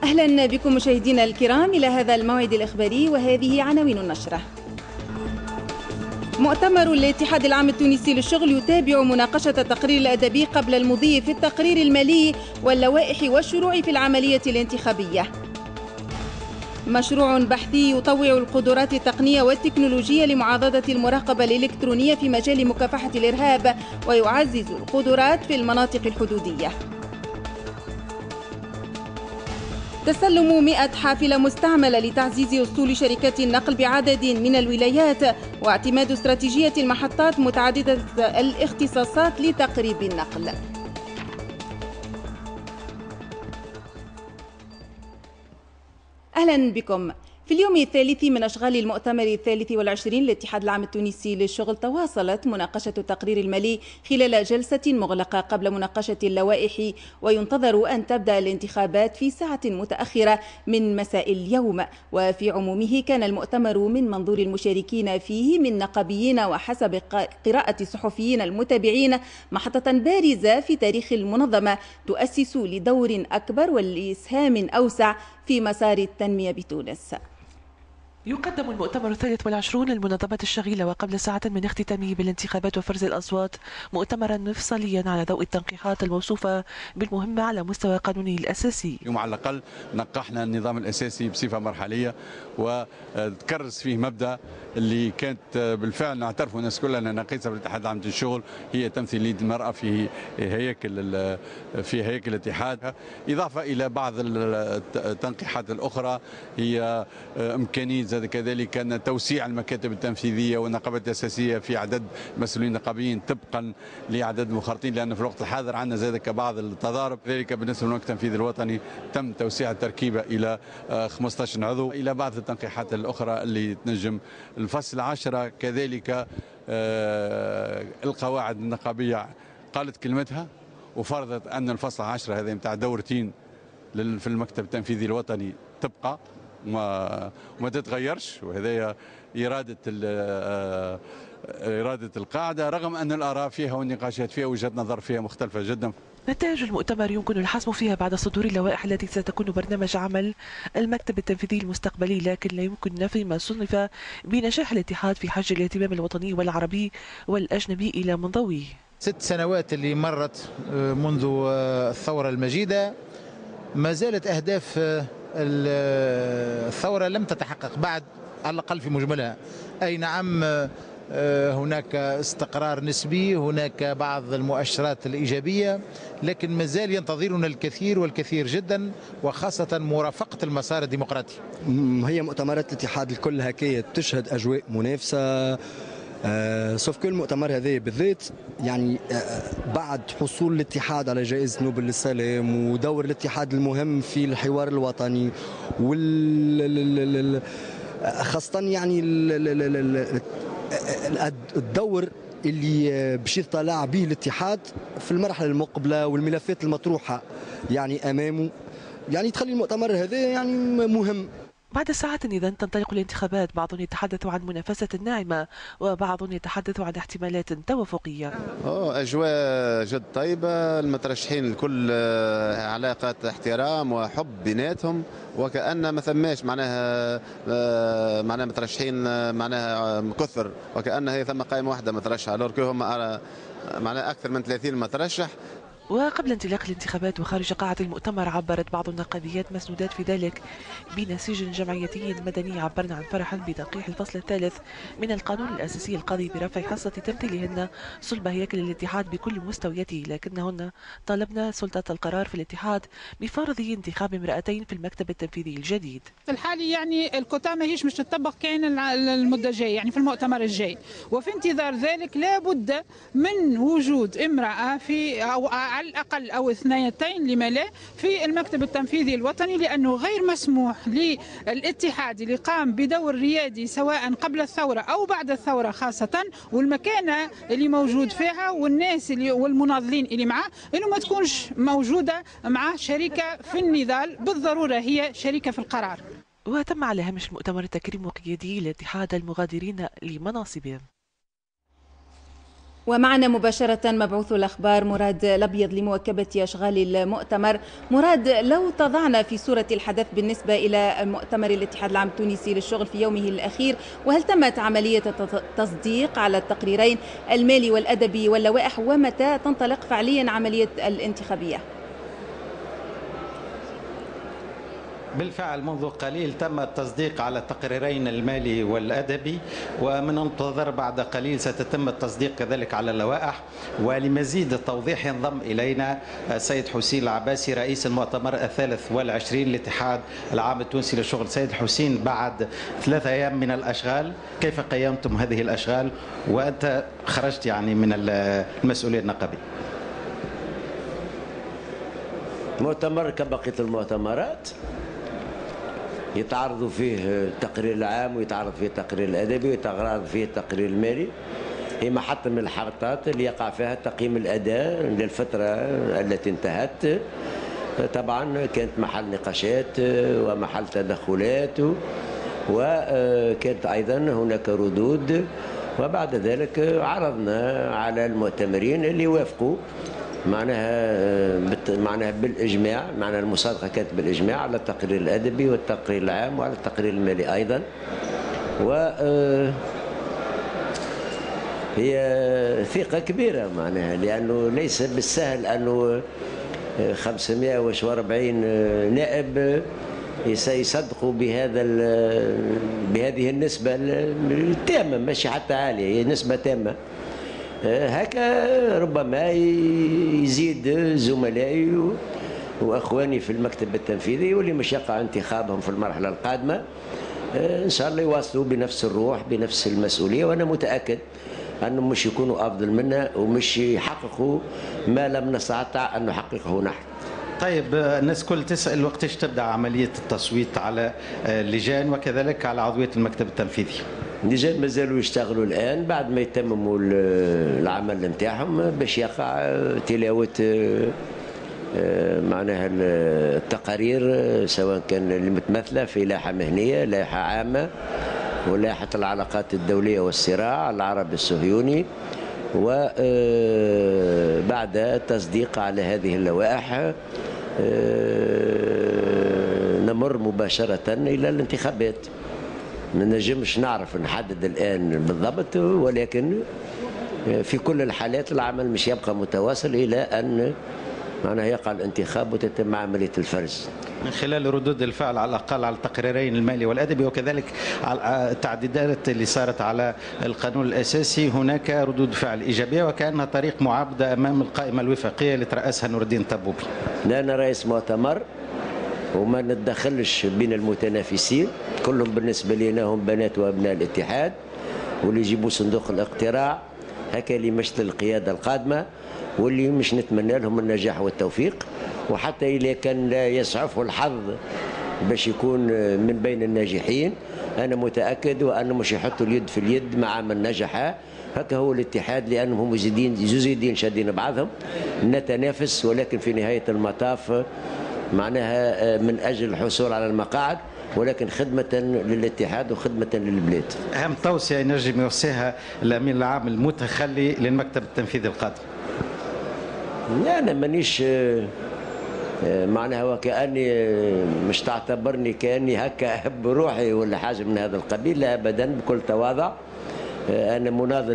أهلا بكم مشاهدينا الكرام إلى هذا الموعد الإخباري، وهذه عناوين النشرة. مؤتمر الاتحاد العام التونسي للشغل يتابع مناقشة التقرير الأدبي قبل المضي في التقرير المالي واللوائح والشروع في العملية الانتخابية. مشروع بحثي يطوع القدرات التقنية والتكنولوجية لمعاضدة المراقبة الإلكترونية في مجال مكافحة الإرهاب ويعزز القدرات في المناطق الحدودية. تسلم 100 حافلة مستعملة لتعزيز أسطول شركات النقل بعدد من الولايات، واعتماد استراتيجية المحطات متعددة الاختصاصات لتقريب النقل. أهلا بكم. في اليوم الثالث من أشغال المؤتمر الثالث والعشرين للاتحاد العام التونسي للشغل، تواصلت مناقشة التقرير المالي خلال جلسة مغلقة قبل مناقشة اللوائح، وينتظر أن تبدأ الانتخابات في ساعة متأخرة من مساء اليوم. وفي عمومه كان المؤتمر من منظور المشاركين فيه من نقابيين وحسب قراءة الصحفيين المتابعين محطة بارزة في تاريخ المنظمة تؤسس لدور أكبر ولإسهام أوسع في مسار التنمية بتونس. يقدم المؤتمر الثالث والعشرون للمنظمة الشغيلة وقبل ساعة من اختتامه بالانتخابات وفرز الأصوات مؤتمرا مفصليا على ضوء التنقيحات الموصوفة بالمهمة على مستوى قانونه الأساسي. اليوم على الأقل نقحنا النظام الأساسي بصفة مرحلية، وتكرس فيه مبدأ اللي كانت بالفعل نعترفوا الناس كلها أن نقيسها بالاتحاد العام للشغل هي تمثيلية المرأة في هياكل الاتحاد، إضافة إلى بعض التنقيحات الأخرى هي إمكانية زاد كذلك أن توسيع المكاتب التنفيذية والنقابات الأساسية في عدد مسؤولين نقابيين طبقا لعدد المخرطين، لأن في الوقت الحاضر عندنا زاد بعض التضارب. ذلك بالنسبة للبنك التنفيذي الوطني تم توسيع التركيبة إلى 15 عضو، إلى بعض التنقيحات الأخرى اللي تنجم. الفصل 10 كذلك القواعد النقابية قالت كلمتها وفرضت أن الفصل 10 هذا متاع دورتين في المكتب التنفيذي الوطني تبقى وما تتغيرش، وهذا إرادة القاعدة، رغم أن الآراء فيها والنقاشات فيها وجهة نظر فيها مختلفة جدا. نتائج المؤتمر يمكن الحسم فيها بعد صدور اللوائح التي ستكون برنامج عمل المكتب التنفيذي المستقبلي، لكن لا يمكن نفي ما صنف بنجاح الاتحاد في حج الاهتمام الوطني والعربي والأجنبي إلى منضويه. 6 سنوات اللي مرت منذ الثورة المجيدة ما زالت أهداف الثورة لم تتحقق بعد، على الأقل في مجملها. أي نعم، هناك استقرار نسبي، هناك بعض المؤشرات الإيجابية، لكن ما زال ينتظرنا الكثير والكثير جدا، وخاصة مرافقة المسار الديمقراطي. هي مؤتمرات الاتحاد الكل هكايا تشهد أجواء منافسة، سوف كل المؤتمر هذا بالذات يعني بعد حصول الاتحاد على جائزة نوبل للسلام ودور الاتحاد المهم في الحوار الوطني خاصة يعني الدور اللي باش يطلع به الاتحاد في المرحلة المقبلة والملفات المطروحة يعني أمامه، يعني تخلي المؤتمر هذا يعني مهم. بعد ساعات إذا تنطلق الانتخابات، بعض يتحدث عن منافسة ناعمة وبعض يتحدث عن احتمالات توافقية. أجواء جد طيبة، المترشحين الكل علاقة احترام وحب بيناتهم، وكأن ما ثماش معناها مترشحين معناها كثر، وكأن هي ثم قائمة واحدة مترشحة، لوركو هم معناها أكثر من 30 مترشح. وقبل انطلاق الانتخابات وخارج قاعة المؤتمر، عبرت بعض النقابيات مسنودات في ذلك بنسيج جمعيتي مدني عبرنا عن فرح بتنقيح الفصل الثالث من القانون الأساسي القاضي برفع حصة تمثيلهن صلب هياكل الاتحاد بكل مستوياته، لكنهن طالبن سلطة القرار في الاتحاد بفرض انتخاب امرأتين في المكتب التنفيذي الجديد. في الحالي يعني الكوتا ماهيش مش تطبق كان المدة الجاية، يعني في المؤتمر الجاي، وفي انتظار ذلك لا بد من وجود امرأة في أو على الأقل أو اثنتين لما لا في المكتب التنفيذي الوطني، لأنه غير مسموح للاتحاد اللي قام بدور ريادي سواء قبل الثورة أو بعد الثورة خاصة، والمكانة اللي موجود فيها والناس اللي والمناضلين اللي معاه، إنه ما تكونش موجودة مع شريكة في النضال، بالضرورة هي شريكة في القرار. وتم على هامش المؤتمر تكريم قيادي الاتحاد المغادرين لمناصبهم. ومعنا مباشرة مبعوث الأخبار مراد الأبيض لمواكبة أشغال المؤتمر. مراد، لو تضعنا في صورة الحدث بالنسبة إلى مؤتمر الاتحاد العام التونسي للشغل في يومه الأخير، وهل تمت عملية التصديق على التقريرين المالي والأدبي واللوائح، ومتى تنطلق فعليا عملية الانتخابية؟ بالفعل منذ قليل تم التصديق على التقريرين المالي والأدبي، ومن المنتظر بعد قليل ستتم التصديق كذلك على اللوائح. ولمزيد التوضيح ينضم إلينا السيد حسين العباسي رئيس المؤتمر 23 للاتحاد العام التونسي للشغل. سيد حسين، بعد 3 أيام من الأشغال، كيف قيمتم هذه الأشغال وأنت خرجت يعني من المسؤولية النقابية؟ مؤتمر كبقية المؤتمرات يتعرض فيه التقرير العام ويتعرض فيه التقرير الأدبي ويتعرض فيه التقرير المالي. هي محطة من الحلقات اللي يقع فيها تقييم الأداء للفترة التي انتهت. طبعا كانت محل نقاشات ومحل تدخلات، وكانت أيضا هناك ردود، وبعد ذلك عرضنا على المؤتمرين اللي وافقوا معناها بالإجماع. معناها المصادقة كانت بالإجماع على التقرير الأدبي والتقرير العام وعلى التقرير المالي أيضا. و هي ثقة كبيرة معناها، لأنه ليس بالسهل أنه 540 نائب سيصدقوا بهذه النسبة التامة، ماشي حتى عالية، هي نسبة تامة. هكا ربما يزيد زملائي واخواني في المكتب التنفيذي واللي مش يقع انتخابهم في المرحله القادمه ان شاء الله يواصلوا بنفس الروح بنفس المسؤوليه، وانا متاكد انهم مش يكونوا افضل منا ومش يحققوا ما لم نستطع ان نحققه نحن. طيب، الناس كل تسأل وقتاش تبدأ عملية التصويت على اللجان وكذلك على عضوية المكتب التنفيذي؟ اللجان مازالوا يشتغلوا الآن بعد ما يتمموا العمل نتاعهم باش يقع تلاوة معناها التقارير، سواء كان المتمثلة في لائحة مهنية، لائحة عامة، ولائحة العلاقات الدولية والصراع العربي الصهيوني. وبعد التصديق على هذه اللوائح نمر مباشرة إلى الانتخابات. ما نجمش نعرف نحدد الآن بالضبط، ولكن في كل الحالات العمل مش يبقى متواصل إلى أن معناها يقع الانتخاب وتتم عملية الفرز. من خلال ردود الفعل على الأقل على التقريرين المالي والأدبي وكذلك على التعديلات اللي صارت على القانون الأساسي، هناك ردود فعل إيجابية وكأنها طريق معبدة أمام القائمة الوفاقية اللي ترأسها نور الدين طبوبي. لا، أنا رئيس مؤتمر وما نتدخلش بين المتنافسين، كلهم بالنسبة لنا هم بنات وأبناء الاتحاد واللي يجيبوا صندوق الاقتراع هكا اللي يمثل القيادة القادمة واللي مش نتمنى لهم النجاح والتوفيق. وحتى إذا كان لا يسعفه الحظ باش يكون من بين الناجحين، أنا متأكد وأنهم مش يحطوا اليد في اليد مع من نجح. هكا هو الاتحاد، لأنهم زيدين شادين بعضهم، نتنافس ولكن في نهاية المطاف معناها من أجل الحصول على المقاعد، ولكن خدمة للاتحاد وخدمة للبلاد. أهم توصية ينجم يوصيها الأمين العام المتخلي للمكتب التنفيذي القادم؟ لا، أنا مانيش معناها وكأني مش تعتبرني كأني هكا أحب روحي ولا حاجة من هذا القبيل، لا أبدا، بكل تواضع. أنا مناضل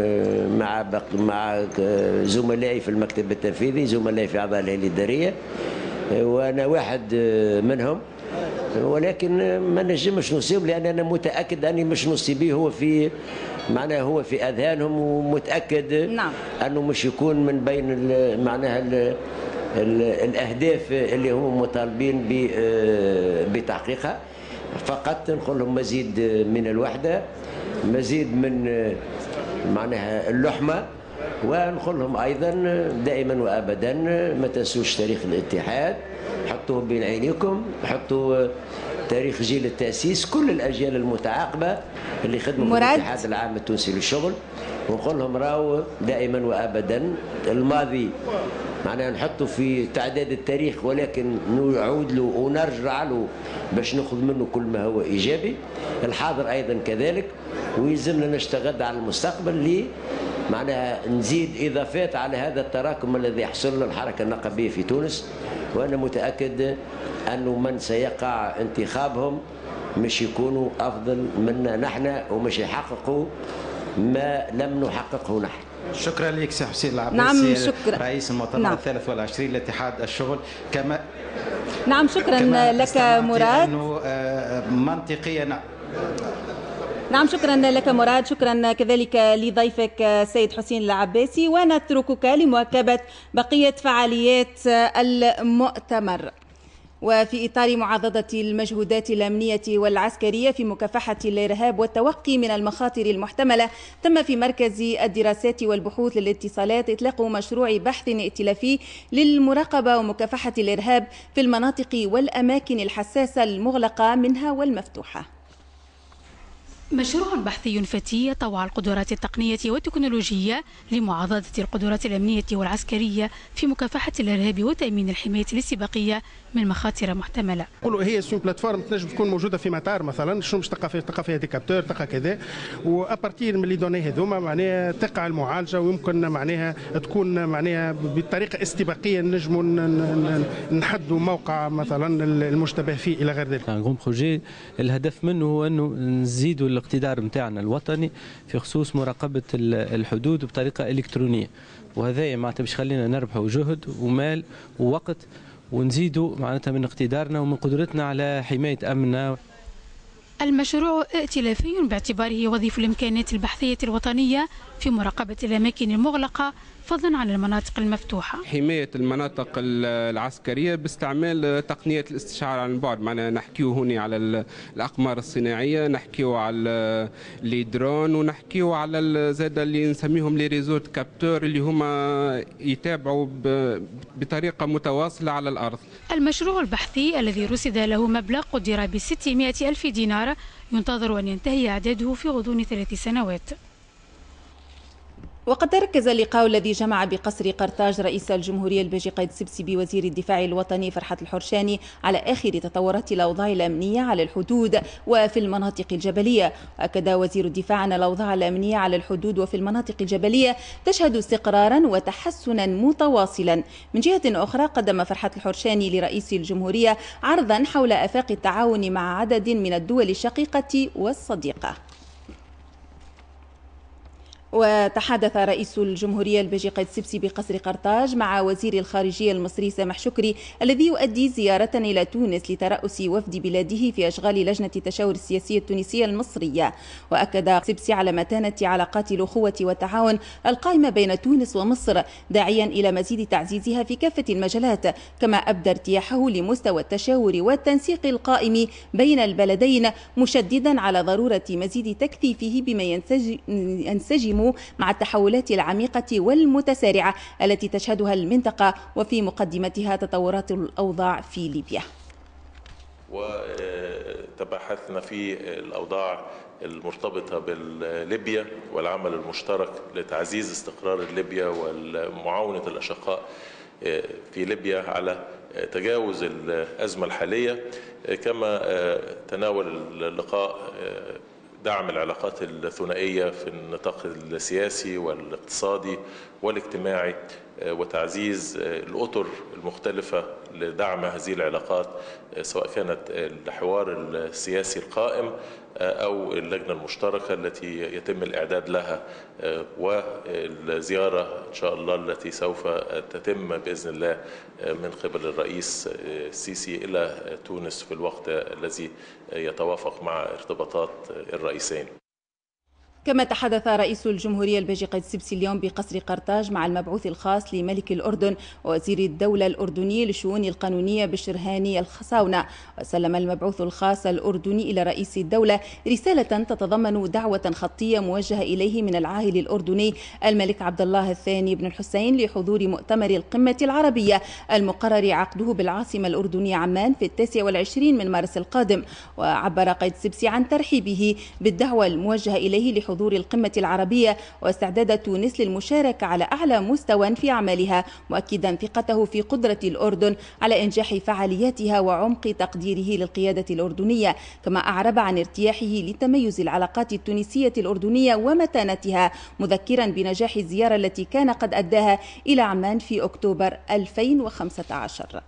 مع زملائي في المكتب التنفيذي، زملائي في أعضاء الهيئة الإدارية، وأنا واحد منهم، ولكن ما نجمش نصيب، لأن أنا متأكد أني مش نصيبي هو في معناها هو في أذهانهم، ومتأكد أنه مش يكون من بين معناها الأهداف اللي هم مطالبين بتحقيقها. فقط نقول لهم مزيد من الوحدة، مزيد من معناها اللحمة، ونقول لهم أيضا دائما وأبدا ما تنسوش تاريخ الاتحاد، حطوه بين عينيكم، حطوا تاريخ جيل التأسيس، كل الأجيال المتعاقبة اللي خدموا في الاتحاد العام التونسي للشغل، ونقول لهم راهو دائما وأبدا الماضي معناها نحطه في تعداد التاريخ، ولكن نعود له ونرجع له باش ناخذ منه كل ما هو إيجابي. الحاضر أيضا كذلك، ويلزمنا نشتغل على المستقبل معناها نزيد إضافات على هذا التراكم الذي يحصل له الحركة النقابية في تونس. وأنا متأكد أنه من سيقع انتخابهم مش يكونوا أفضل منا نحن ومش يحققوا ما لم نحققه نحن. شكرا لك سي حسين العباسي. نعم شكرا. رئيس المؤتمر الثالث والعشرين لاتحاد الشغل. نعم شكرا لك مراد. منطقيا. نعم شكرا لك مراد، شكرا كذلك لضيفك سيد حسين العباسي، ونتركك لمواكبة بقية فعاليات المؤتمر. وفي إطار معضدة المجهودات الأمنية والعسكرية في مكافحة الإرهاب والتوقي من المخاطر المحتملة، تم في مركز الدراسات والبحوث للاتصالات إطلاق مشروع بحث ائتلافي للمراقبة ومكافحة الإرهاب في المناطق والأماكن الحساسة المغلقة منها والمفتوحة. مشروع بحثي فتي يطوع القدرات التقنية والتكنولوجية لمعاضدة القدرات الأمنية والعسكرية في مكافحة الإرهاب وتأمين الحماية الاستباقية من مخاطر محتملة. نقولوا هي سون بلاتفورم تنجم تكون موجودة في مطار مثلا، شنو باش تلقى فيها دي كابتور، تلقى كذا، وابارتير من لي دوني هذوما معناها تقع المعالجة، ويمكن معناها تكون معناها بطريقة استباقية نجموا نحدوا موقع مثلا المشتبه فيه إلى غير ذلك. غون بروجي الهدف منه هو أنه نزيدوا الاقتدار نتاعنا الوطني في خصوص مراقبة الحدود بطريقة إلكترونية، وهذا معناتها باش خلينا نربحوا جهد ومال ووقت، ونزيدوا معناتها من اقتدارنا ومن قدرتنا على حماية أمننا. المشروع ائتلافي باعتباره يوظف الإمكانات البحثية الوطنية في مراقبة الأماكن المغلقة فضلا عن المناطق المفتوحة. حماية المناطق العسكرية باستعمال تقنية الاستشعار عن بعد، معنا نحكيو هنا على الأقمار الصناعية، نحكيو على لي درون، ونحكيو على زاد اللي نسميهم لي ريزو كابتور اللي هما يتابعوا بطريقة متواصلة على الأرض. المشروع البحثي الذي رصد له مبلغ قدر ب600 ألف دينار ينتظر أن ينتهي إعداده في غضون 3 سنوات. وقد تركز اللقاء الذي جمع بقصر قرطاج رئيس الجمهورية الباجي قايد سبسي بوزير الدفاع الوطني فرحات الحرشاني على آخر تطورات الأوضاع الأمنية على الحدود وفي المناطق الجبلية. أكد وزير الدفاع أن الأوضاع الأمنية على الحدود وفي المناطق الجبلية تشهد استقرارا وتحسنا متواصلا. من جهة أخرى قدم فرحات الحرشاني لرئيس الجمهورية عرضا حول آفاق التعاون مع عدد من الدول الشقيقة والصديقة. وتحدث رئيس الجمهورية الباجي قايد سبسي بقصر قرطاج مع وزير الخارجية المصري سامح شكري الذي يؤدي زيارة إلى تونس لترأس وفد بلاده في أشغال لجنة التشاور السياسية التونسية المصرية. وأكد سبسي على متانة علاقات الأخوة والتعاون القائمة بين تونس ومصر، داعيا إلى مزيد تعزيزها في كافة المجالات، كما أبدى ارتياحه لمستوى التشاور والتنسيق القائم بين البلدين، مشددا على ضرورة مزيد تكثيفه بما ينسجم مع التحولات العميقة والمتسارعة التي تشهدها المنطقة وفي مقدمتها تطورات الأوضاع في ليبيا. وتبحثنا في الأوضاع المرتبطة بليبيا والعمل المشترك لتعزيز استقرار ليبيا ومعاونة الأشقاء في ليبيا على تجاوز الأزمة الحالية. كما تناول اللقاء دعم العلاقات الثنائية في النطاق السياسي والاقتصادي والاجتماعي، وتعزيز الأطر المختلفة لدعم هذه العلاقات، سواء كانت الحوار السياسي القائم أو اللجنة المشتركة التي يتم الإعداد لها، والزيارة إن شاء الله التي سوف تتم بإذن الله من قبل الرئيس السيسي إلى تونس في الوقت الذي يتوافق مع ارتباطات الرئيسين. كما تحدث رئيس الجمهورية الباجي قايد سبسي اليوم بقصر قرطاج مع المبعوث الخاص لملك الأردن ووزير الدولة الأردني للشؤون القانونية بشر هاني الخصاونة. وسلم المبعوث الخاص الأردني إلى رئيس الدولة رسالة تتضمن دعوة خطية موجهة إليه من العاهل الأردني الملك عبد الله الثاني بن الحسين لحضور مؤتمر القمة العربية المقرر عقده بالعاصمة الأردنية عمان في 29 من مارس القادم. وعبر قايد سبسي عن ترحيبه بالدعوة الموجهة إليه حضور القمة العربية واستعداد تونس للمشاركة على أعلى مستوى في عملها، مؤكدا ثقته في قدرة الأردن على إنجاح فعالياتها وعمق تقديره للقيادة الأردنية، كما أعرب عن ارتياحه لتميز العلاقات التونسية الأردنية ومتانتها، مذكرا بنجاح الزيارة التي كان قد أداها إلى عمان في أكتوبر 2015.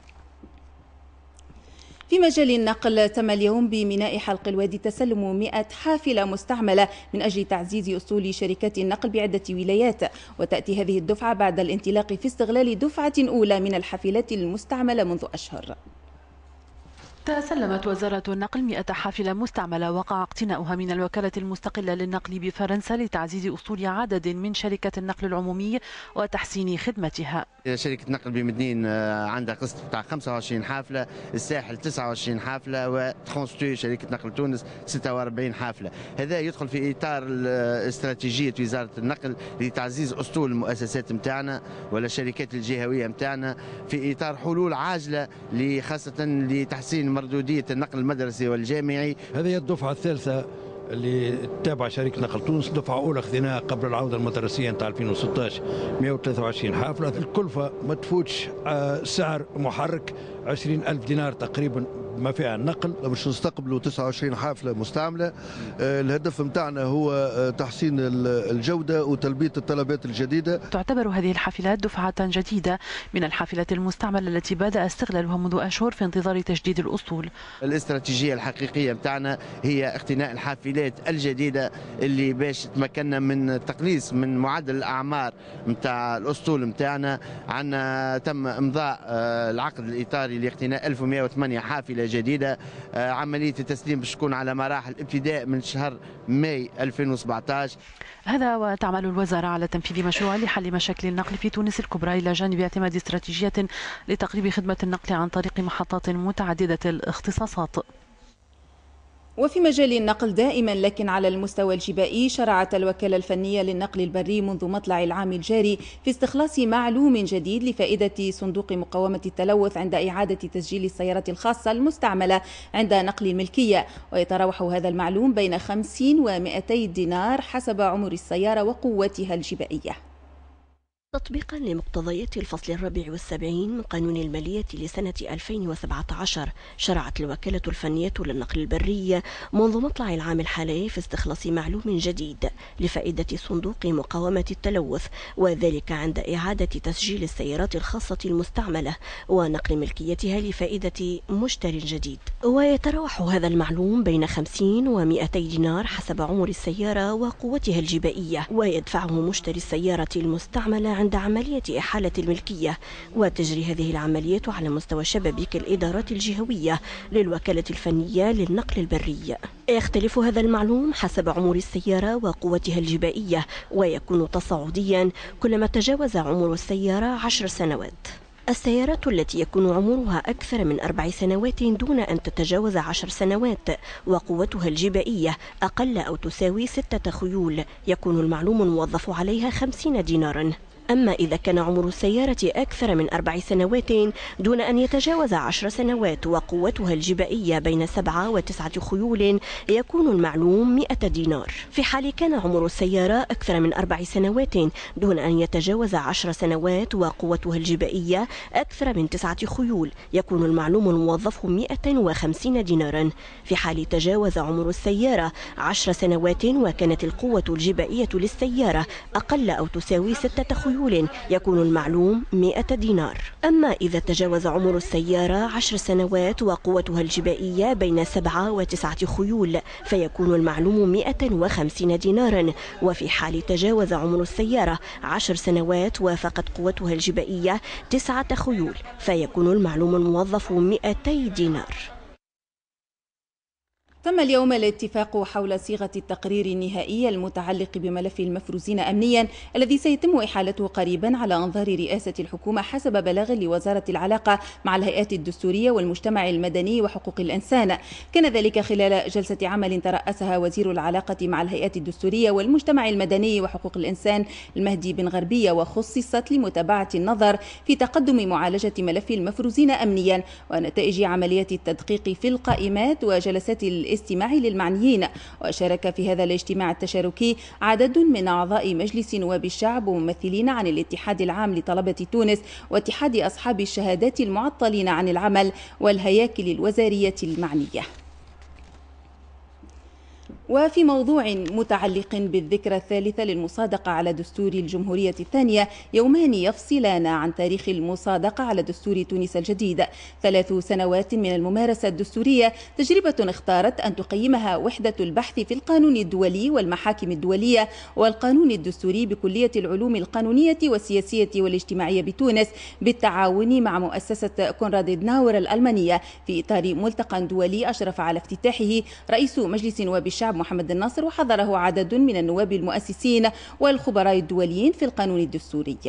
في مجال النقل، تم اليوم بميناء حلق الوادي تسلم 100 حافلة مستعملة من أجل تعزيز أصول شركات النقل بعدة ولايات، وتأتي هذه الدفعة بعد الانطلاق في استغلال دفعة أولى من الحافلات المستعملة منذ أشهر. تسلمت وزارة النقل 100 حافلة مستعملة وقع اقتناؤها من الوكالة المستقلة للنقل بفرنسا لتعزيز أصول عدد من شركات النقل العمومي وتحسين خدمتها. شركة نقل بمدنين عندها قسط بتاع 25 حافلة، الساحل 29 حافلة، وترانستو شركة نقل تونس 46 حافلة. هذا يدخل في إطار استراتيجية وزارة النقل لتعزيز أسطول المؤسسات متاعنا ولا الشركات الجهوية متاعنا في إطار حلول عاجلة خاصة لتحسين مردودية النقل المدرسي والجامعي. هذه الدفعة الثالثة اللي تابع شركة نقل تونس، دفعة أولى خذيناها قبل العودة المدرسية نتاع 2016 123 حافلة، الكلفة ما تفوتش سعر محرك 20,000 دينار تقريبا ما فيها النقل. باش نستقبلوا 29 حافلة مستعملة. الهدف متاعنا هو تحسين الجودة وتلبية الطلبات الجديدة. تعتبر هذه الحافلات دفعة جديدة من الحافلات المستعملة التي بدأ استغلالها منذ أشهر في انتظار تجديد الأسطول. الاستراتيجية الحقيقية متاعنا هي اقتناء الحافلات الجديدة اللي باش تمكننا من تقليص من معدل الأعمار متاع الأسطول متاعنا. عندنا تم إمضاء العقد الإطاري لاقتناء 1108 حافلة جديدة. عملية التسليم باش تكون على مراحل ابتداء من شهر ماي 2017. هذا وتعمل الوزارة على تنفيذ مشروع لحل مشاكل النقل في تونس الكبرى إلى جانب اعتماد استراتيجيات لتقريب خدمة النقل عن طريق محطات متعددة الاختصاصات. وفي مجال النقل دائما لكن على المستوى الجبائي، شرعت الوكالة الفنية للنقل البري منذ مطلع العام الجاري في استخلاص معلوم جديد لفائدة صندوق مقاومة التلوث عند إعادة تسجيل السيارات الخاصة المستعملة عند نقل الملكية، ويتراوح هذا المعلوم بين 50 و200 دينار حسب عمر السيارة وقوتها الجبائية. تطبيقا لمقتضيات الفصل 74 من قانون المالية لسنة 2017، شرعت الوكالة الفنية للنقل البري منذ مطلع العام الحالي في استخلاص معلوم جديد لفائدة صندوق مقاومة التلوث، وذلك عند إعادة تسجيل السيارات الخاصة المستعملة ونقل ملكيتها لفائدة مشتري جديد. ويتراوح هذا المعلوم بين 50 و200 دينار حسب عمر السيارة وقوتها الجبائية، ويدفعه مشتري السيارة المستعملة عند عملية إحالة الملكية، وتجري هذه العملية على مستوى شبابيك الإدارات الجهوية للوكالة الفنية للنقل البري. يختلف هذا المعلوم حسب عمر السيارة وقوتها الجبائية، ويكون تصاعديا كلما تجاوز عمر السيارة 10 سنوات. السيارات التي يكون عمرها أكثر من 4 سنوات دون أن تتجاوز 10 سنوات وقوتها الجبائية أقل أو تساوي 6 خيول يكون المعلوم الموظف عليها 50 دينارا. أما إذا كان عمر السيارة أكثر من 4 سنوات دون أن يتجاوز 10 سنوات وقوتها الجبائية بين 7 و9 خيول يكون المعلوم 100 دينار. في حال كان عمر السيارة أكثر من 4 سنوات دون أن يتجاوز 10 سنوات وقوتها الجبائية أكثر من 9 خيول يكون المعلوم الموظف 150 دينارا. في حال تجاوز عمر السيارة 10 سنوات وكانت القوة الجبائية للسيارة أقل أو تساوي 6 خيول يكون المعلوم 100 دينار. أما إذا تجاوز عمر السيارة 10 سنوات وقوتها الجبائية بين 7 و9 خيول فيكون المعلوم 150 دينارا. وفي حال تجاوز عمر السيارة 10 سنوات وفقط قوتها الجبائية 9 خيول فيكون المعلوم الموظف 200 دينار. تم اليوم الاتفاق حول صيغة التقرير النهائي المتعلق بملف المفروزين أمنيا الذي سيتم إحالته قريبا على أنظار رئاسة الحكومة حسب بلاغ لوزارة العلاقة مع الهيئات الدستورية والمجتمع المدني وحقوق الإنسان. كان ذلك خلال جلسة عمل ترأسها وزير العلاقة مع الهيئات الدستورية والمجتمع المدني وحقوق الإنسان المهدي بن غربية، وخصصت لمتابعة النظر في تقدم معالجة ملف المفروزين أمنيا ونتائج عملية التدقيق في القائمات وجلسات الاستماع للمعنيين. وشارك في هذا الاجتماع التشاركي عدد من أعضاء مجلس نواب الشعب وممثلين عن الاتحاد العام لطلبة تونس واتحاد أصحاب الشهادات المعطلين عن العمل والهياكل الوزارية المعنية. وفي موضوع متعلق بالذكرى الثالثة للمصادقة على دستور الجمهورية الثانية، يومان يفصلان عن تاريخ المصادقة على دستور تونس الجديد. 3 سنوات من الممارسة الدستورية، تجربة اختارت أن تقيمها وحدة البحث في القانون الدولي والمحاكم الدولية والقانون الدستوري بكلية العلوم القانونية والسياسية والاجتماعية بتونس بالتعاون مع مؤسسة كونراد أدناور الألمانية، في إطار ملتقى دولي أشرف على افتتاحه رئيس مجلس نواب الشعب محمد الناصر، وحضره عدد من النواب المؤسسين والخبراء الدوليين في القانون الدستوري.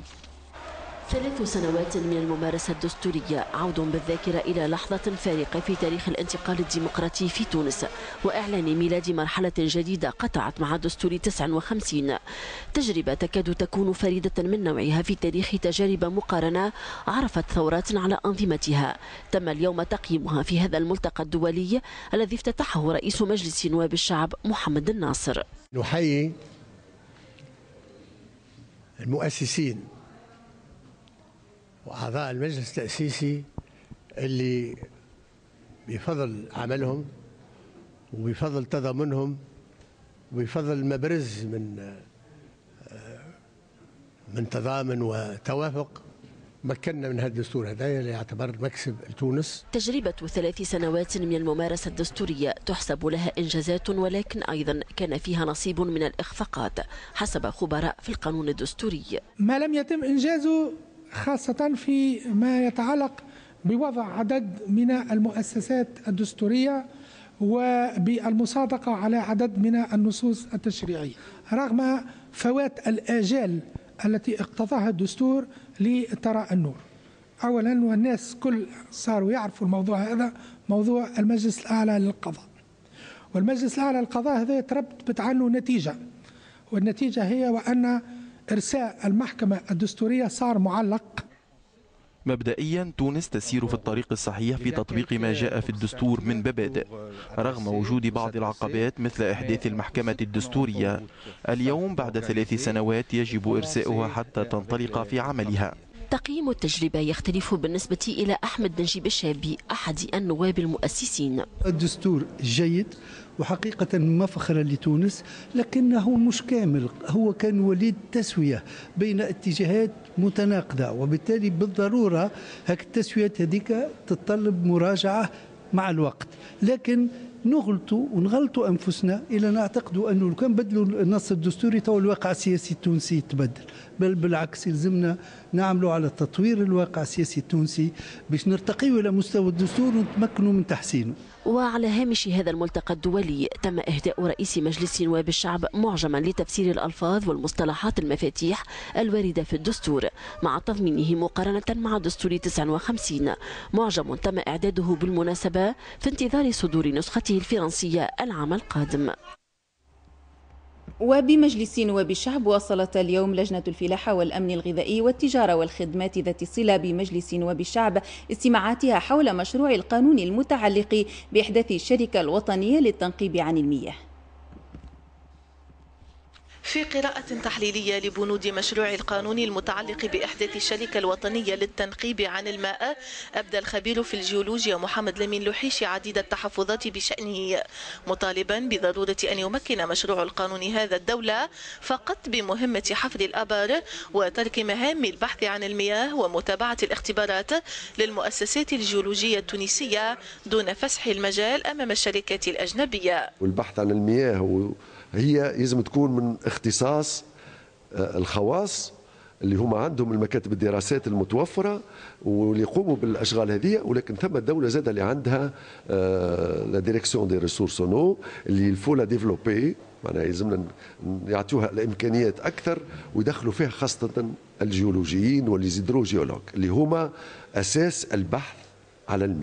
3 سنوات من الممارسة الدستورية، عود بالذاكرة إلى لحظة فارقة في تاريخ الانتقال الديمقراطي في تونس وإعلان ميلاد مرحلة جديدة قطعت مع دستور 59. تجربة تكاد تكون فريدة من نوعها في تاريخ تجارب مقارنة عرفت ثورات على أنظمتها. تم اليوم تقييمها في هذا الملتقى الدولي الذي افتتحه رئيس مجلس نواب الشعب محمد الناصر. نحيي المؤسسين وأعضاء المجلس التأسيسي اللي بفضل عملهم وبفضل تضامنهم وبفضل مبرز من تضامن وتوافق مكننا من هذا الدستور هذا اللي يعتبر مكسب لتونس. تجربة 3 سنوات من الممارسة الدستورية تحسب لها إنجازات، ولكن أيضا كان فيها نصيب من الإخفاقات حسب خبراء في القانون الدستوري. ما لم يتم إنجازه خاصة في ما يتعلق بوضع عدد من المؤسسات الدستورية وبالمصادقة على عدد من النصوص التشريعية، رغم فوات الآجال التي اقتضاها الدستور لترى النور. أولا، والناس كل صاروا يعرفوا الموضوع هذا، موضوع المجلس الأعلى للقضاء. والمجلس الأعلى للقضاء هذا يترتب عنه نتيجة، والنتيجة هي وأن إرساء المحكمة الدستورية صار معلق. مبدئيا تونس تسير في الطريق الصحيح في تطبيق ما جاء في الدستور من مبادئ، رغم وجود بعض العقبات مثل إحداث المحكمة الدستورية. اليوم بعد 3 سنوات يجب إرساؤها حتى تنطلق في عملها. تقييم التجربة يختلف بالنسبة إلى أحمد نجيب الشابي أحد النواب المؤسسين. الدستور جيد وحقيقة مفخرة لتونس، لكنه مش كامل. هو كان وليد تسوية بين اتجاهات متناقضة، وبالتالي بالضرورة هك التسويات هذيك تتطلب مراجعة مع الوقت. لكن نغلطوا أنفسنا إلى نعتقدوا أنه لو كان بدلوا النص الدستوري تو الواقع السياسي التونسي يتبدل، بل بالعكس يلزمنا نعملوا على تطوير الواقع السياسي التونسي باش نرتقيوا إلى مستوى الدستور ونتمكنوا من تحسينه. وعلى هامش هذا الملتقى الدولي تم إهداء رئيس مجلس نواب الشعب معجما لتفسير الألفاظ والمصطلحات المفاتيح الواردة في الدستور مع تضمينه مقارنة مع دستور 59. معجم تم إعداده بالمناسبة في انتظار صدور نسخته الفرنسية العام القادم. وبمجلس نواب الشعب واصلت اليوم لجنة الفلاحة والأمن الغذائي والتجارة والخدمات ذات الصلة بمجلس نواب الشعب استماعاتها حول مشروع القانون المتعلق بإحداث الشركة الوطنية للتنقيب عن المياه. في قراءة تحليلية لبنود مشروع القانون المتعلق بإحداث الشركة الوطنية للتنقيب عن الماء، أبدى الخبير في الجيولوجيا محمد لمين لوحيشي عديد التحفظات بشأنه، مطالبا بضرورة أن يمكن مشروع القانون هذا الدولة فقط بمهمة حفر الآبار وترك مهام البحث عن المياه ومتابعة الاختبارات للمؤسسات الجيولوجية التونسية دون فسح المجال أمام الشركات الأجنبية. والبحث عن المياه هي لازم تكون من اختصاص الخواص اللي هما عندهم المكاتب الدراسات المتوفرة واللي يقوموا بالأشغال هذه، ولكن ثم الدولة زادة اللي عندها لا ديريكسيون دي ريسورس نو اللي الفولا ديفلوبي، معناها يلزمنا يعطوها الإمكانيات أكثر ويدخلوا فيها خاصة الجيولوجيين والهيدروجيولوج اللي هما أساس البحث على المياه.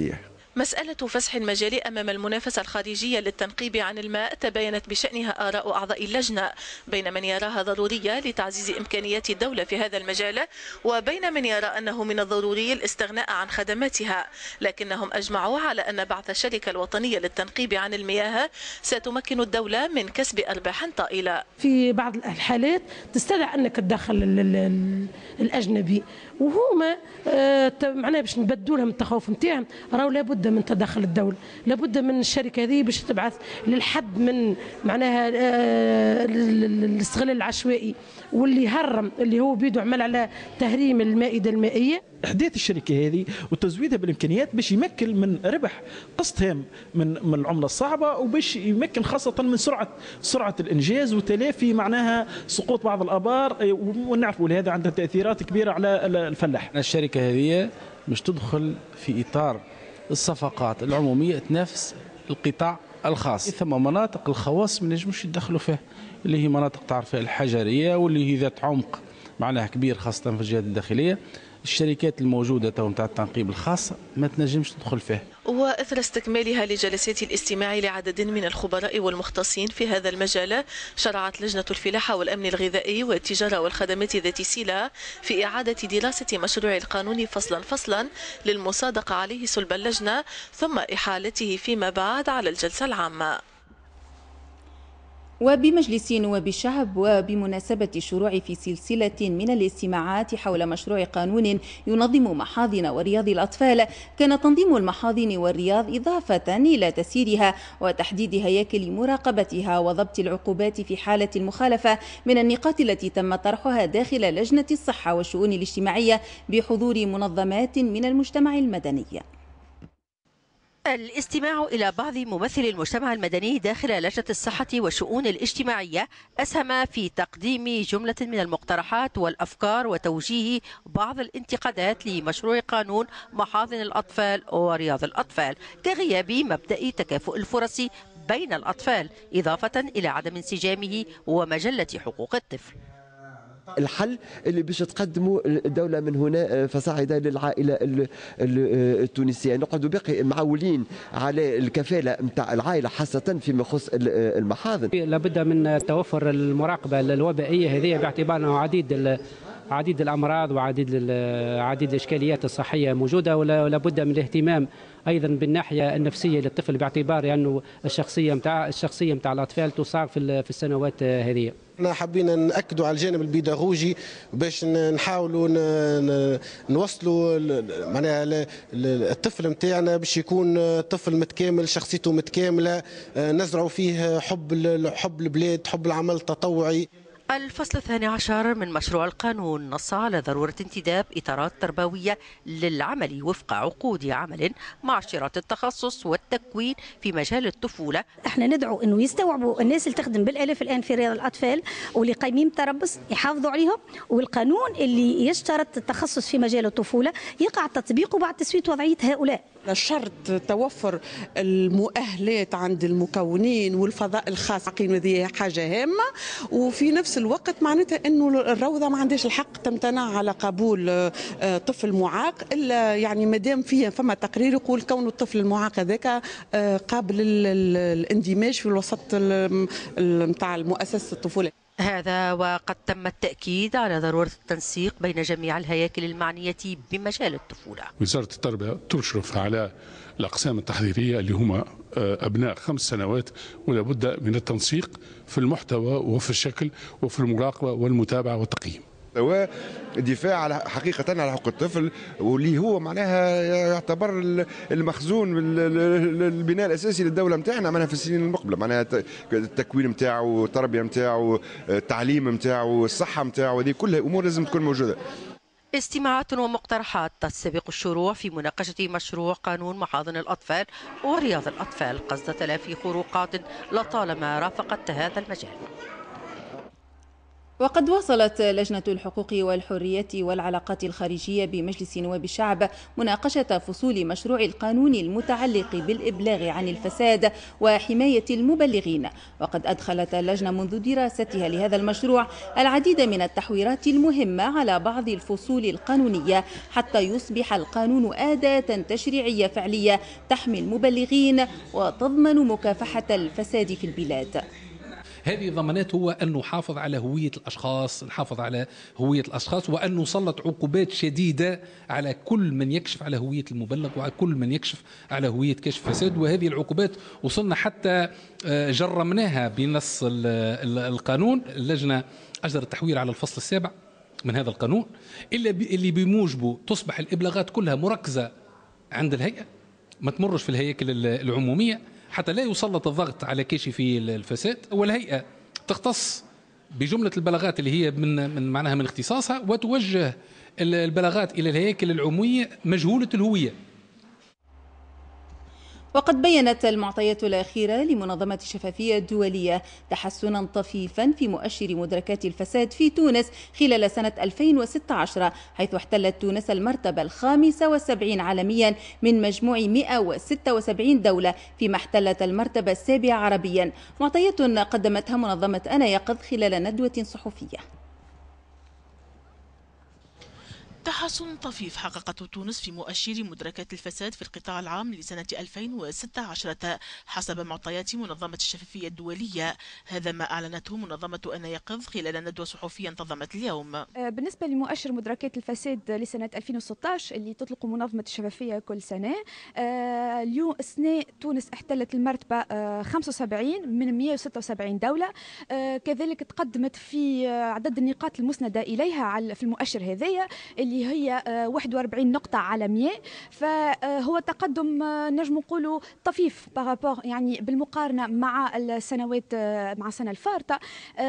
مسألة فسح المجال أمام المنافسة الخارجية للتنقيب عن الماء تباينت بشأنها آراء أعضاء اللجنة، بين من يراها ضرورية لتعزيز إمكانيات الدولة في هذا المجال، وبين من يرى أنه من الضروري الاستغناء عن خدماتها، لكنهم أجمعوا على أن بعث الشركة الوطنية للتنقيب عن المياه ستمكن الدولة من كسب أرباح طائلة. في بعض الحالات تستدعي أنك تدخل الأجنبي، وهما معناها باش نبدوا لهم التخوف نتاعهم، راهو لابد من تدخل الدولة، لابد من الشركة هذه باش تبعث للحد من معناها الاستغلال العشوائي واللي هرم اللي هو بيدو عمل على تهريم المائدة المائية. احداث الشركه هذه وتزويدها بالامكانيات باش يمكن من ربح قسط هام من العمله الصعبه، وباش يمكن خاصه من سرعه الانجاز وتلافي معناها سقوط بعض الابار، ونعرفوا هذا عندها تاثيرات كبيره على الفلاح. الشركه هذه مش تدخل في اطار الصفقات العموميه تنافس القطاع الخاص. ثم مناطق الخواص ما نجموش يدخلوا فيها، اللي هي مناطق تعرف الحجريه واللي هي ذات عمق معناها كبير خاصه في الجهات الداخليه. الشركات الموجودة تو نتاع التنقيب الخاصة ما تنجمش تدخل فيه. وإثر استكمالها لجلسات الاستماع لعدد من الخبراء والمختصين في هذا المجال، شرعت لجنة الفلاحة والأمن الغذائي والتجارة والخدمات ذات الصلة في إعادة دراسة مشروع القانون فصلا للمصادقة عليه صلب اللجنة، ثم إحالته فيما بعد على الجلسة العامة. وبمجلس نواب الشعب وبمناسبة الشروع في سلسلة من الاستماعات حول مشروع قانون ينظم محاضن ورياض الأطفال، كان تنظيم المحاضن والرياض إضافة إلى تسييرها وتحديد هياكل مراقبتها وضبط العقوبات في حالة المخالفة من النقاط التي تم طرحها داخل لجنة الصحة والشؤون الاجتماعية بحضور منظمات من المجتمع المدني. الاستماع إلى بعض ممثلي المجتمع المدني داخل لجنة الصحة والشؤون الاجتماعية أسهم في تقديم جملة من المقترحات والأفكار وتوجيه بعض الانتقادات لمشروع قانون محاضن الأطفال ورياض الأطفال، كغياب مبدأ تكافؤ الفرص بين الأطفال، إضافة إلى عدم انسجامه ومجلة حقوق الطفل. الحل اللي باش تقدموا الدولة من هنا فصاعدا للعائلة التونسية، نقعدوا باقي معولين على الكفالة نتاع العائلة خاصة فيما يخص المحاضن. لابد من توفر المراقبة الوبائية هذه باعتبار عديد الأمراض وعديد الإشكاليات الصحية موجودة، ولابد من الاهتمام أيضا بالناحية النفسية للطفل باعتبار أنه الشخصية متاع الأطفال تصاغ في السنوات هذه. احنا حبينا نأكدوا على الجانب البيداغوجي باش نحاولوا نوصلوا معناها الطفل نتاعنا باش يكون طفل متكامل، شخصيته متكاملة، نزرعوا فيه حب البلاد، حب العمل التطوعي. الفصل 12 من مشروع القانون نص على ضرورة انتداب إطارات تربوية للعمل وفق عقود عمل مع اشتراط التخصص والتكوين في مجال الطفولة. احنا ندعو انه يستوعبوا الناس اللي تخدم بالالاف الان في رياض الاطفال واللي قايمين تربص يحافظوا عليهم، والقانون اللي يشترط التخصص في مجال الطفولة يقع تطبيقه بعد تسوية وضعية هؤلاء. شرط توفر المؤهلات عند المكونين والفضاء الخاص، هذه حاجة هامة، وفي نفس الوقت معناتها انه الروضة ما عندهاش الحق تمتنع على قبول طفل معاق الا يعني مادام فما تقرير يقول كون الطفل المعاق هذاك قابل الاندماج في الوسط نتاع مؤسسة الطفولة. هذا وقد تم التأكيد على ضرورة التنسيق بين جميع الهياكل المعنية بمجال الطفولة. وزارة التربية تشرف على الأقسام التحضيرية اللي هم أبناء 5 سنوات، ولا بد من التنسيق في المحتوى وفي الشكل وفي المراقبة والمتابعة والتقييم. ودفاع حقيقة على حقوق الطفل، واللي هو معناها يعتبر المخزون البناء الأساسي للدولة متاعنا معناها في السنين المقبلة، معناها التكوين متاعه، التربية متاعه، التعليم متاعه، الصحة متاعه، هذه كلها أمور لازم تكون موجودة. استماعات ومقترحات تستبق الشروع في مناقشة مشروع قانون محاضن الأطفال ورياض الأطفال قصد تلافي خروقات لطالما رافقت هذا المجال. وقد واصلت لجنة الحقوق والحريات والعلاقات الخارجية بمجلس نواب الشعب مناقشة فصول مشروع القانون المتعلق بالإبلاغ عن الفساد وحماية المبلغين. وقد أدخلت اللجنة منذ دراستها لهذا المشروع العديد من التحويرات المهمة على بعض الفصول القانونية حتى يصبح القانون أداة تشريعية فعلية تحمي المبلغين وتضمن مكافحة الفساد في البلاد. هذه الضمانات هو أن نحافظ على هوية الأشخاص، نحافظ على هوية الأشخاص، وأن نسلط عقوبات شديدة على كل من يكشف على هوية المبلغ وعلى كل من يكشف على هوية كشف فساد. وهذه العقوبات وصلنا حتى جرمناها بنص القانون. اللجنة أجرت تحوير على الفصل السابع من هذا القانون اللي بموجبه تصبح الإبلاغات كلها مركزة عند الهيئة، ما تمرش في الهياكل العمومية حتى لا يسلط الضغط على كاشفي الفساد. والهيئة تختص بجملة البلاغات اللي هي من اختصاصها، وتوجه البلاغات إلى الهياكل العمومية مجهولة الهوية. وقد بيّنت المعطيات الأخيرة لمنظمة الشفافية الدولية تحسناً طفيفاً في مؤشر مدركات الفساد في تونس خلال سنة 2016، حيث احتلت تونس المرتبة 75 عالمياً من مجموع 176 دولة، فيما احتلت المرتبة 7 عربياً. معطيات قدمتها منظمة أنا يقظ خلال ندوة صحفية. تحسن طفيف حققته تونس في مؤشر مدركات الفساد في القطاع العام لسنة 2016 حسب معطيات منظمة الشفافية الدولية. هذا ما أعلنته منظمة أنا يقظ خلال ندوة صحفية انتظمت اليوم. بالنسبة لمؤشر مدركات الفساد لسنة 2016 اللي تطلق منظمة الشفافية كل سنة، اليوم السنة تونس احتلت المرتبة 75 من 176 دولة. كذلك تقدمت في عدد النقاط المسندة إليها في المؤشر هذايا اللي هي 41 نقطة عالمية. فهو تقدم نجم نقولوا طفيف بارابور يعني بالمقارنة مع السنوات مع السنة الفارطة،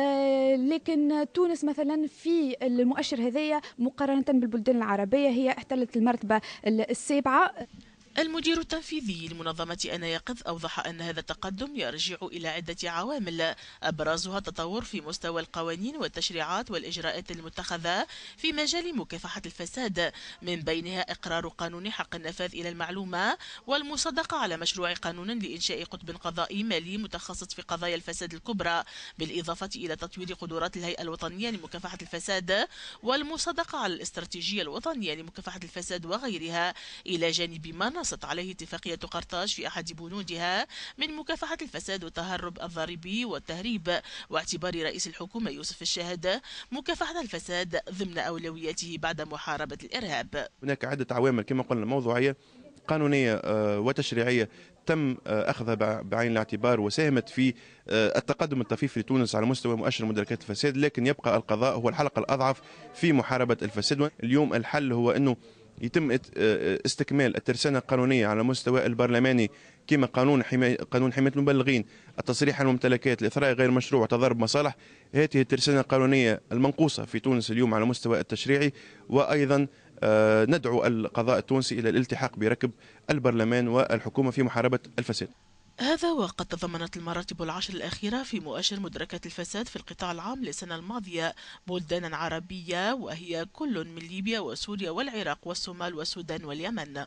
لكن تونس مثلا في المؤشر هذايا مقارنة بالبلدان العربية هي احتلت المرتبة السابعة. المدير التنفيذي لمنظمة أنا يقظ أوضح أن هذا التقدم يرجع إلى عدة عوامل أبرزها التطور في مستوى القوانين والتشريعات والإجراءات المتخذة في مجال مكافحة الفساد، من بينها إقرار قانون حق النفاذ إلى المعلومة والمصادقة على مشروع قانون لإنشاء قطب قضائي مالي متخصص في قضايا الفساد الكبرى، بالإضافة إلى تطوير قدرات الهيئة الوطنية لمكافحة الفساد والمصادقة على الاستراتيجية الوطنية لمكافحة الفساد وغيرها، إلى جانب ما نصت عليه اتفاقية قرطاج في أحد بنودها من مكافحة الفساد والتهرب الضريبي والتهريب، واعتبار رئيس الحكومة يوسف الشاهد مكافحة الفساد ضمن أولوياته بعد محاربة الإرهاب. هناك عدة عوامل كما قلنا موضوعية قانونية وتشريعية تم أخذها بعين الاعتبار وساهمت في التقدم الطفيف لتونس على مستوى مؤشر مدركات الفساد، لكن يبقى القضاء هو الحلقة الأضعف في محاربة الفساد. اليوم الحل هو أنه يتم استكمال الترسانة القانونية على مستوى البرلماني كما قانون حماية المبلغين، التصريح عن الممتلكات، الإثراء غير مشروع وتضارب مصالح. هذه الترسانة القانونية المنقوصة في تونس اليوم على مستوى التشريعي، وأيضا ندعو القضاء التونسي إلى الالتحاق بركب البرلمان والحكومة في محاربة الفساد. هذا وقد تضمنت المراتب العشر الأخيرة في مؤشر مدركات الفساد في القطاع العام للسنة الماضية بلدانا عربية، وهي كل من ليبيا وسوريا والعراق والصومال والسودان واليمن.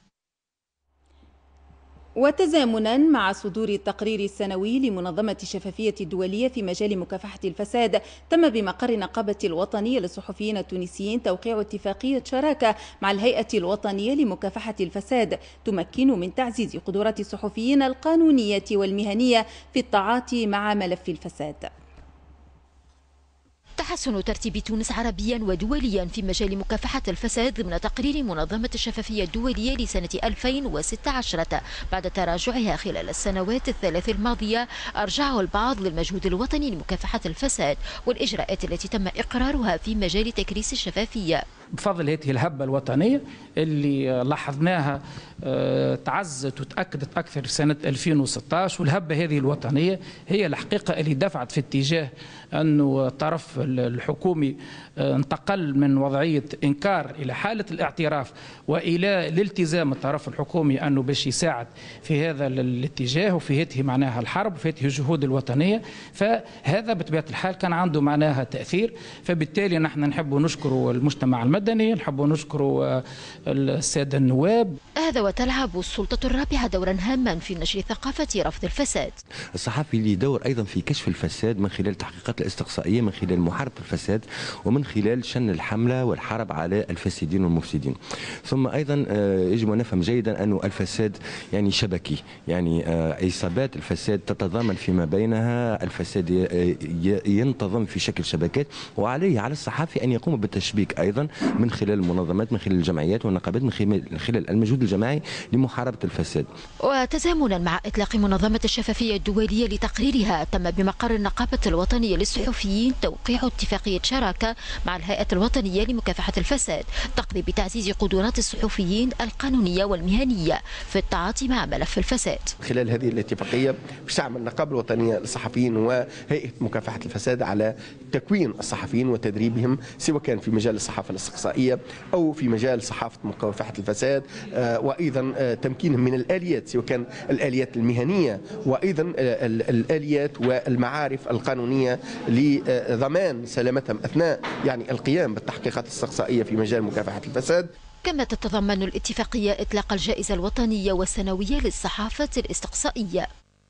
وتزامنا مع صدور التقرير السنوي لمنظمة الشفافية الدولية في مجال مكافحة الفساد، تم بمقر النقابة الوطنية للصحفيين التونسيين توقيع اتفاقية شراكة مع الهيئة الوطنية لمكافحة الفساد تمكن من تعزيز قدرات الصحفيين القانونية والمهنية في التعاطي مع ملف الفساد. تحسن ترتيب تونس عربيا ودوليا في مجال مكافحة الفساد ضمن تقرير منظمة الشفافية الدولية لسنة 2016 بعد تراجعها خلال السنوات الثلاث الماضية، أرجعه البعض للمجهود الوطني لمكافحة الفساد والإجراءات التي تم إقرارها في مجال تكريس الشفافية. بفضل هذه الهبة الوطنية اللي لاحظناها تعزت وتأكدت أكثر سنة 2016. والهبة هذه الوطنية هي الحقيقة اللي دفعت في اتجاه أنه الطرف الحكومي انتقل من وضعية إنكار إلى حالة الاعتراف وإلى الالتزام الطرف الحكومي أنه باش يساعد في هذا الاتجاه وفي هذه معناها الحرب وفي هذه الجهود الوطنية. فهذا بطبيعة الحال كان عنده معناها تأثير. فبالتالي نحن نحب نشكر المجتمع المدني، نحب نشكر السادة النواب. هذا وتلعب السلطة الرابعة دورا هاما في نشر ثقافة رفض الفساد. الصحفي له دور أيضا في كشف الفساد من خلال التحقيقات الاستقصائية، من خلال محاربة الفساد، ومن خلال شن الحملة والحرب على الفاسدين والمفسدين. ثم أيضا يجب أن نفهم جيدا أن الفساد يعني شبكي، يعني عصابات الفساد تتضامن فيما بينها، الفساد ينتظم في شكل شبكات، وعليه على الصحفي أن يقوم بالتشبيك أيضا من خلال المنظمات، من خلال الجمعيات والنقابات، من خلال المجهود الجماعي لمحاربة الفساد. وتزامنا مع إطلاق منظمة الشفافية الدولية لتقريرها، تم بمقر النقابة الوطنية للصحفيين توقيع اتفاقية شراكة مع الهيئة الوطنية لمكافحة الفساد تقضي بتعزيز قدرات الصحفيين القانونية والمهنية في التعاطي مع ملف الفساد. خلال هذه الاتفاقية تعمل النقابة الوطنية للصحفيين وهيئة مكافحة الفساد على تكوين الصحفيين وتدريبهم، سواء كان في مجال الصحافة الاستقصائية أو في مجال صحافة مكافحة الفساد، وأيضا تمكينهم من الآليات، سواء كان الآليات المهنية وأيضا الآليات والمعارف القانونية لضمان سلامتهم أثناء يعني القيام بالتحقيقات الاستقصائية في مجال مكافحة الفساد. كما تتضمن الاتفاقية إطلاق الجائزة الوطنية والسنوية للصحافة الاستقصائية.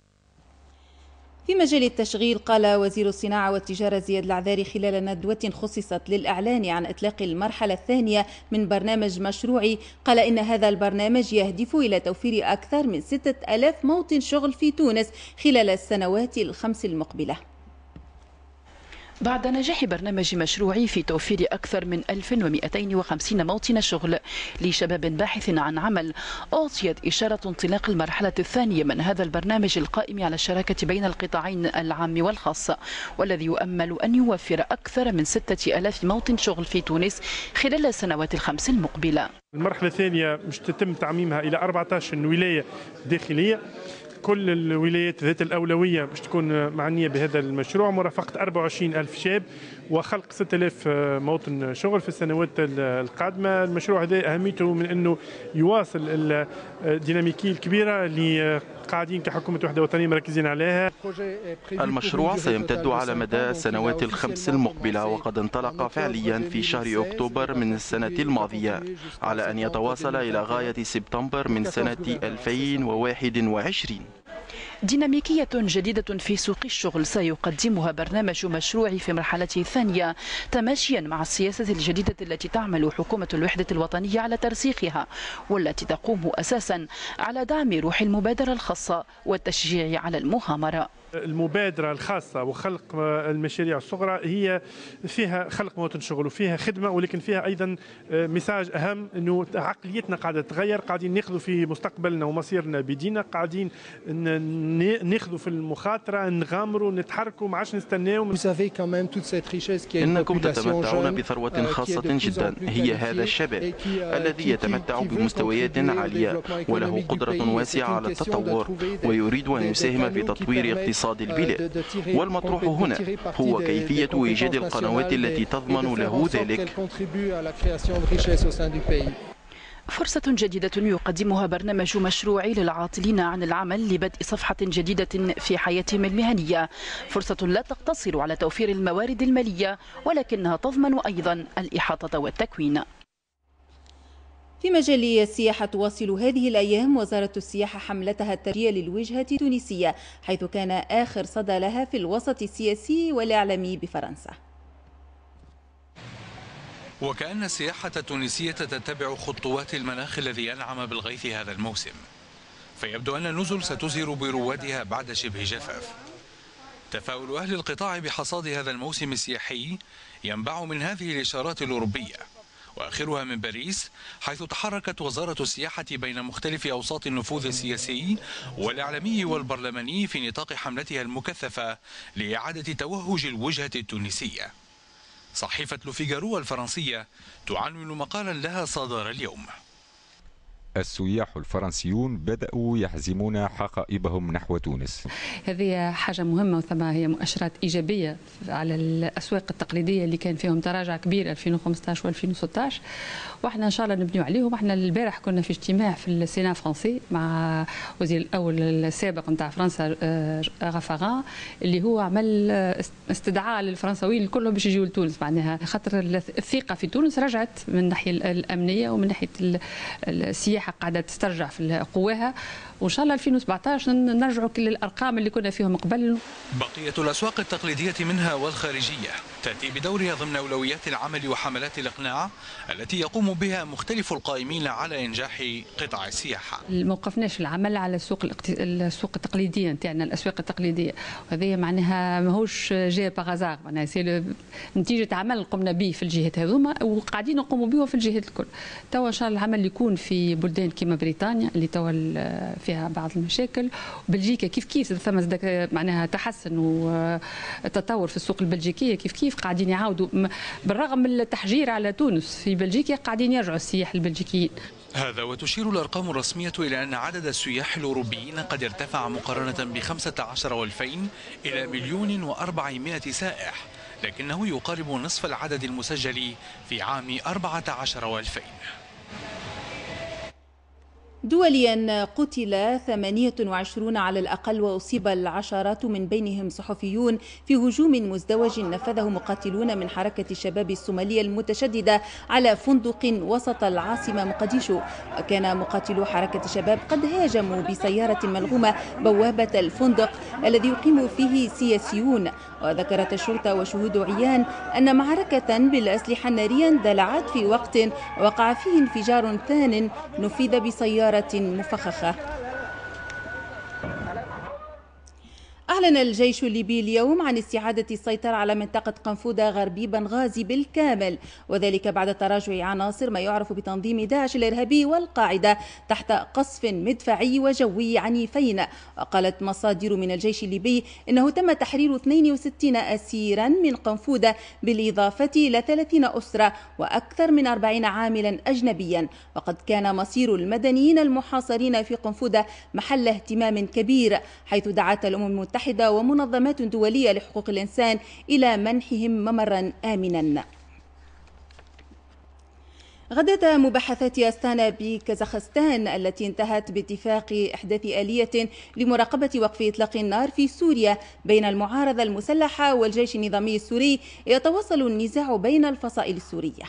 في مجال التشغيل، قال وزير الصناعة والتجارة زياد العذاري خلال ندوة خصصت للإعلان عن إطلاق المرحلة الثانية من برنامج مشروعي، قال إن هذا البرنامج يهدف إلى توفير أكثر من 6000 موطن شغل في تونس خلال السنوات الخمس المقبلة. بعد نجاح برنامج مشروعي في توفير أكثر من 1250 موطن شغل لشباب باحث عن عمل، أعطيت إشارة انطلاق المرحلة الثانية من هذا البرنامج القائم على الشراكة بين القطاعين العام والخاص، والذي يؤمل أن يوفر أكثر من 6000 موطن شغل في تونس خلال السنوات الخمس المقبلة. المرحلة الثانية مش تتم تعميمها إلى 14 ولاية داخلية، كل الولايات ذات الأولوية باش تكون معنية بهذا المشروع، مرافقة 24,000 شاب وخلق 6000 موطن شغل في السنوات القادمة. المشروع هذا أهميته من أنه يواصل الديناميكية الكبيرة اللي قاعدين كحكومة وحدة وطنية مركزين عليها. المشروع سيمتد على مدى السنوات الخمس المقبلة، وقد انطلق فعليا في شهر أكتوبر من السنة الماضية، على أن يتواصل إلى غاية سبتمبر من سنة 2021. ديناميكية جديدة في سوق الشغل سيقدمها برنامج مشروعي في مرحلته الثانية، تماشيا مع السياسة الجديدة التي تعمل حكومة الوحدة الوطنية على ترسيخها، والتي تقوم أساسا على دعم روح المبادرة الخاصة والتشجيع على المغامرة. المبادرة الخاصة وخلق المشاريع الصغرى هي فيها خلق مواطن شغل وفيها خدمة، ولكن فيها أيضا مساج أهم أنه عقليتنا قاعدة تتغير، قاعدين ناخذوا في مستقبلنا ومصيرنا بيدينا، قاعدين ناخذوا في المخاطرة، نغامروا، نتحركوا، ما عادش نستناو. إنكم تتمتعون بثروة خاصة جدا، هي هذا الشباب الذي يتمتع بمستويات عالية وله قدرة واسعة على التطور، ويريد أن يساهم في تطوير اقتصاد البلاد. والمطروح هنا هو كيفية إيجاد القنوات التي تضمن له ذلك. فرصة جديدة يقدمها برنامج مشروعي للعاطلين عن العمل لبدء صفحة جديدة في حياتهم المهنية، فرصة لا تقتصر على توفير الموارد المالية، ولكنها تضمن أيضا الإحاطة والتكوين. في مجال السياحة، تواصل هذه الأيام وزارة السياحة حملتها الترفيهية للوجهة التونسية، حيث كان آخر صدى لها في الوسط السياسي والإعلامي بفرنسا. وكأن السياحة التونسية تتبع خطوات المناخ الذي ينعم بالغيث هذا الموسم، فيبدو أن النزل ستزهر بروادها بعد شبه جفاف. تفاؤل أهل القطاع بحصاد هذا الموسم السياحي ينبع من هذه الإشارات الأوروبية، وآخرها من باريس، حيث تحركت وزارة السياحة بين مختلف أوساط النفوذ السياسي والإعلامي والبرلماني في نطاق حملتها المكثفة لإعادة توهج الوجهة التونسية. صحيفة لوفيغارو الفرنسية تعنون مقالا لها صدر اليوم. السياح الفرنسيون بدأوا يحزمون حقائبهم نحو تونس. هذه حاجة مهمة وثم هي مؤشرات إيجابية على الأسواق التقليدية اللي كان فيهم تراجع كبير 2015 و2016، واحنا إن شاء الله نبنيو عليهم. احنا البارح كنا في اجتماع في السينا فرنسي مع وزير الأول السابق نتاع فرنسا غافاغان، اللي هو عمل استدعاء للفرنساويين كلهم باش يجيو لتونس، معناها خاطر الثقة في تونس رجعت من الناحية الأمنية ومن ناحية السياحة قاعدة تسترجع في قواها، وإن شاء الله 2017 نرجعوا كل الأرقام اللي كنا فيهم قبل. بقية الأسواق التقليدية منها والخارجية تأتي بدورها ضمن أولويات العمل وحملات الإقناع التي يقوم بها مختلف القائمين على إنجاح قطاع السياحة. ما وقفناش العمل على السوق التقليدية نتاعنا، الأسواق التقليدية، وهذه معناها ماهوش جاي باغازار، معناها سي نتيجة عمل قمنا به في الجهات هذوما وقاعدين نقوموا به في الجهات الكل. توا إن شاء الله العمل يكون في بلدان كما بريطانيا اللي توا فيها بعض المشاكل، وبلجيكا كيف ثم معناها تحسن وتطور في السوق البلجيكية كيف قاعدين يعاودوا بالرغم من التحجير على تونس في بلجيكا قاعدين يرجعوا السياح البلجيكيين. هذا وتشير الأرقام الرسمية إلى أن عدد السياح الأوروبيين قد ارتفع مقارنة ب15 و2000 إلى 1,400,000 سائح، لكنه يقارب نصف العدد المسجل في عام 14 و2000. دوليا قتل 28 على الأقل وأصيب العشرات من بينهم صحفيون في هجوم مزدوج نفذه مقاتلون من حركة الشباب الصومالية المتشددة على فندق وسط العاصمة مقديشو. وكان مقاتلو حركة الشباب قد هاجموا بسيارة ملغومة بوابة الفندق الذي يقيم فيه سياسيون. وذكرت الشرطة وشهود عيان أن معركة بالأسلحة النارية اندلعت في وقت وقع فيه انفجار ثان نفذ بسيارة مفخخة. أعلن الجيش الليبي اليوم عن استعادة السيطرة على منطقة قنفذة غربي بنغازي بالكامل، وذلك بعد تراجع عناصر ما يعرف بتنظيم داعش الإرهابي والقاعدة تحت قصف مدفعي وجوي عنيفين. وقالت مصادر من الجيش الليبي إنه تم تحرير 62 أسيرا من قنفذة بالإضافة إلى 30 أسرة وأكثر من 40 عاملا أجنبيا. وقد كان مصير المدنيين المحاصرين في قنفذة محل اهتمام كبير، حيث دعت الأمم المتحدة ومنظمات دولية لحقوق الإنسان إلى منحهم ممرا آمنا. غدت مباحثات أستانا بكازاخستان التي انتهت باتفاق إحداث آلية لمراقبة وقف إطلاق النار في سوريا بين المعارضة المسلحة والجيش النظامي السوري، يتواصل النزاع بين الفصائل السورية.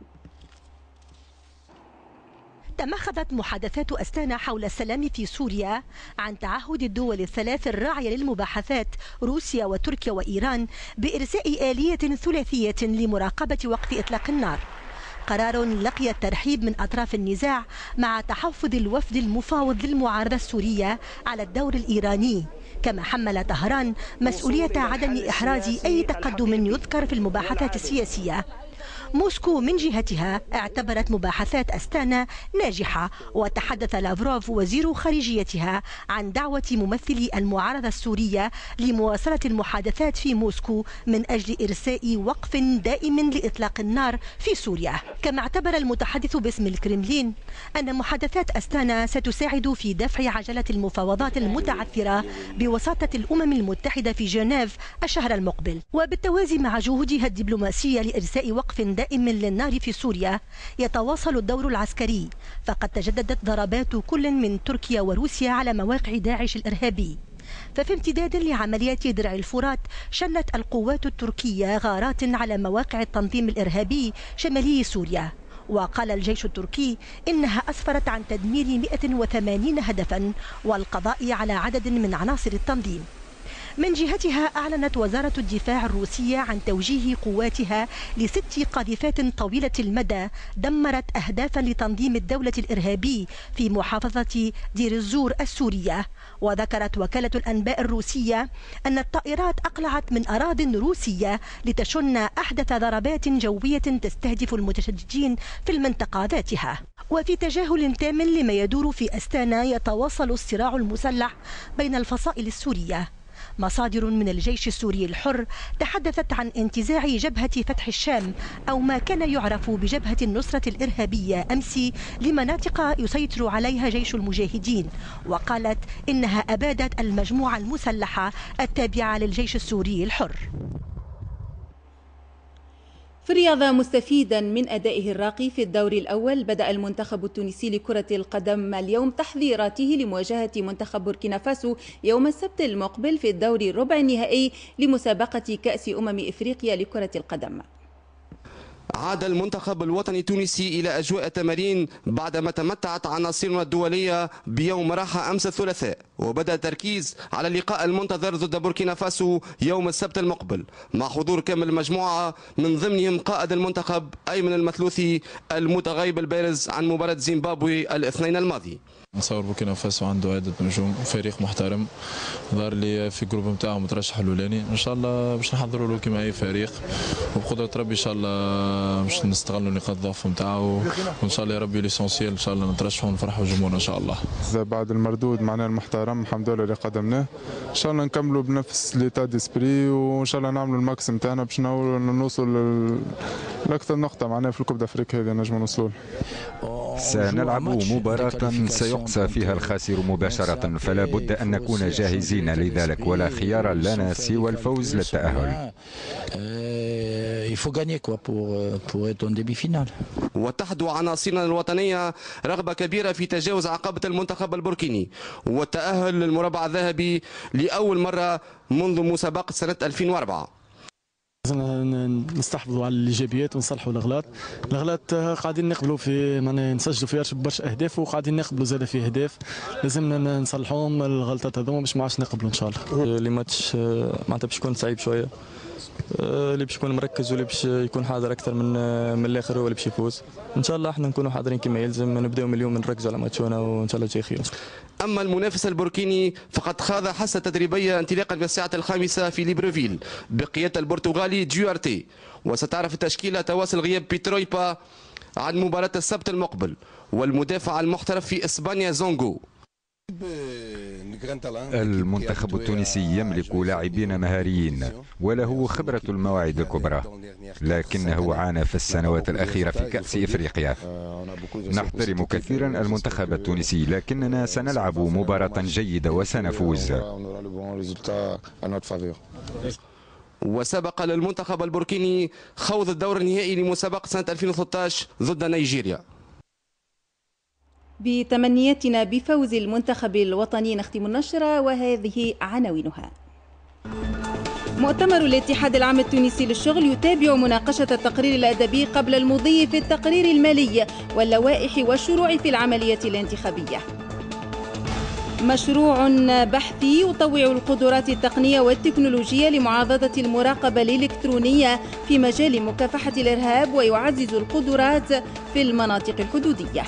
تمخضت محادثات أستانا حول السلام في سوريا عن تعهد الدول الثلاث الراعية للمباحثات روسيا وتركيا وإيران بإرساء آلية ثلاثية لمراقبة وقف إطلاق النار. قرار لقي الترحيب من أطراف النزاع مع تحفظ الوفد المفاوض للمعارضة السورية على الدور الإيراني، كما حمل طهران مسؤولية عدم إحراز أي تقدم يذكر في المباحثات السياسية. موسكو من جهتها اعتبرت مباحثات أستانا ناجحة، وتحدث لافروف وزير خارجيتها عن دعوة ممثلي المعارضة السورية لمواصلة المحادثات في موسكو من أجل إرساء وقف دائم لإطلاق النار في سوريا. كما اعتبر المتحدث باسم الكرملين أن محادثات أستانا ستساعد في دفع عجلة المفاوضات المتعثرة بوساطة الأمم المتحدة في جنيف الشهر المقبل. وبالتوازي مع جهودها الدبلوماسية لإرساء وقف دائم للنار في سوريا، يتواصل الدور العسكري، فقد تجددت ضربات كل من تركيا وروسيا على مواقع داعش الإرهابي. ففي امتداد لعمليات درع الفرات شنت القوات التركية غارات على مواقع التنظيم الإرهابي شمالي سوريا. وقال الجيش التركي إنها أسفرت عن تدمير 180 هدفا والقضاء على عدد من عناصر التنظيم. من جهتها أعلنت وزارة الدفاع الروسية عن توجيه قواتها ل6 قاذفات طويلة المدى دمرت أهدافا لتنظيم الدولة الإرهابي في محافظة دير الزور السورية. وذكرت وكالة الأنباء الروسية أن الطائرات أقلعت من أراضٍ روسية لتشن أحدث ضربات جوية تستهدف المتشددين في المنطقة ذاتها. وفي تجاهل تام لما يدور في أستانا، يتواصل الصراع المسلح بين الفصائل السورية. مصادر من الجيش السوري الحر تحدثت عن انتزاع جبهة فتح الشام أو ما كان يعرف بجبهة النصرة الإرهابية أمس لمناطق يسيطر عليها جيش المجاهدين، وقالت إنها أبادت المجموعة المسلحة التابعة للجيش السوري الحر. في الرياضة، مستفيدا من أدائه الراقي في الدور الأول، بدأ المنتخب التونسي لكرة القدم اليوم تحضيراته لمواجهة منتخب بوركينا فاسو يوم السبت المقبل في الدور الربع النهائي لمسابقة كأس إفريقيا لكرة القدم. عاد المنتخب الوطني التونسي إلى أجواء التمارين بعدما تمتعت عناصرنا الدولية بيوم راحة أمس الثلاثاء، وبدأ التركيز على اللقاء المنتظر ضد بوركينا فاسو يوم السبت المقبل مع حضور كامل المجموعة من ضمنهم قائد المنتخب أيمن المثلوثي المتغيب البارز عن مباراة زيمبابوي الاثنين الماضي. نصور بوركينا فاسو عنده عدة نجوم، فريق محترم، ظهر لي في جروب نتاعو مترشح الاولاني، ان شاء الله باش نحضروا له كما اي فريق، وبقدرة ربي ان شاء الله باش نستغلوا نقاط الضعف نتاعو، وان شاء الله يا ربي ليسونسيال ان شاء الله نترشحوا ونفرحوا جمهورنا ان شاء الله. بعد المردود معناه المحترم الحمد لله اللي قدمناه، ان شاء الله نكملوا بنفس ليتا ديسبري، وان شاء الله نعملوا الماكس نتاعنا باش نوصلوا لاكثر نقطة معناها في الكوب دافريك هذه نجموا نوصلوا. سنلعب مباراة سيقصى فيها الخاسر مباشرة، فلا بد أن نكون جاهزين لذلك، ولا خيار لنا سوى الفوز للتأهل. وتحدو عناصرنا الوطنية رغبة كبيرة في تجاوز عقبة المنتخب البوركيني والتأهل للمربع الذهبي لأول مرة منذ مسابقة سنة 2004. نستحفظوا على الايجابيات ونصلحوا الاغلاط قاعدين نقبلوا في معناها نسجلوا في برشا اهداف، وقاعدين نقبلوا زاد في اهداف، لازمنا نصلحوهم الغلطات هذوما باش ما عادش نقبلوا ان شاء الله. اللي ماتش معناتها باش يكون صعيب شويه، اللي باش يكون مركز واللي باش يكون حاضر اكثر من الاخر هو اللي باش يفوز. ان شاء الله احنا نكونوا حاضرين كما يلزم، نبداو من اليوم نركزوا على ماتشونا وان شاء الله جاي خير. أما المنافس البوركيني فقد خاض حصة تدريبية انطلاقا في الساعة 5 في ليبروفيل بقيادة البرتغالي جيوارتي، وستعرف التشكيلة تواصل غياب بيترويبا عن مباراة السبت المقبل، والمدافع المحترف في إسبانيا زونغو. المنتخب التونسي يملك لاعبين مهاريين وله خبرة المواعيد الكبرى، لكنه عانى في السنوات الأخيرة في كأس إفريقيا. نحترم كثيرا المنتخب التونسي، لكننا سنلعب مباراة جيدة وسنفوز. وسبق للمنتخب البوركيني خوض الدور النهائي لمسابقة سنة 2013 ضد نيجيريا. بتمنياتنا بفوز المنتخب الوطني نختم النشرة وهذه عناوينها. مؤتمر الاتحاد العام التونسي للشغل يتابع مناقشة التقرير الأدبي قبل المضي في التقرير المالي واللوائح والشروع في العملية الانتخابية. مشروع بحثي يطوع القدرات التقنية والتكنولوجية لمعاضدة المراقبة الإلكترونية في مجال مكافحة الإرهاب ويعزز القدرات في المناطق الحدودية.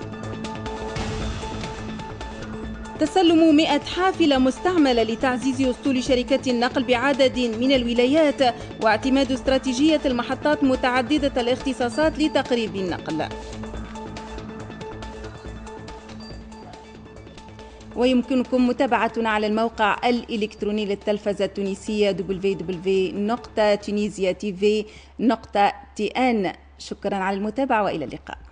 تسلم 100 حافلة مستعملة لتعزيز أسطول شركة النقل بعدد من الولايات، واعتماد استراتيجية المحطات متعددة الاختصاصات لتقريب النقل. ويمكنكم متابعتنا على الموقع الإلكتروني للتلفزة التونسية www.tunisiatv.tn. شكرا على المتابعة وإلى اللقاء.